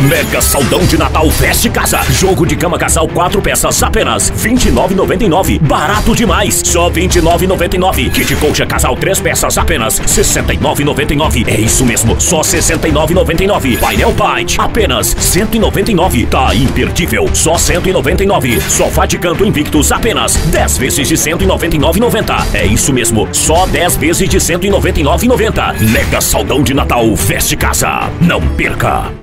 Mega Saldão de Natal Veste Casa. Jogo de cama casal 4 peças apenas R$ 29,99. Barato demais, só R$ 29,99. Kit colcha casal 3 peças apenas R$ 69,99. É isso mesmo, só R$ 69,99. Painel Byte apenas R$ 199. Tá imperdível, só R$ 199. Sofá de canto Invictus apenas 10 vezes de R$ 199,90. É isso mesmo, só 10 vezes de R$ 199,90. Mega Saldão de Natal Veste Casa. Não perca!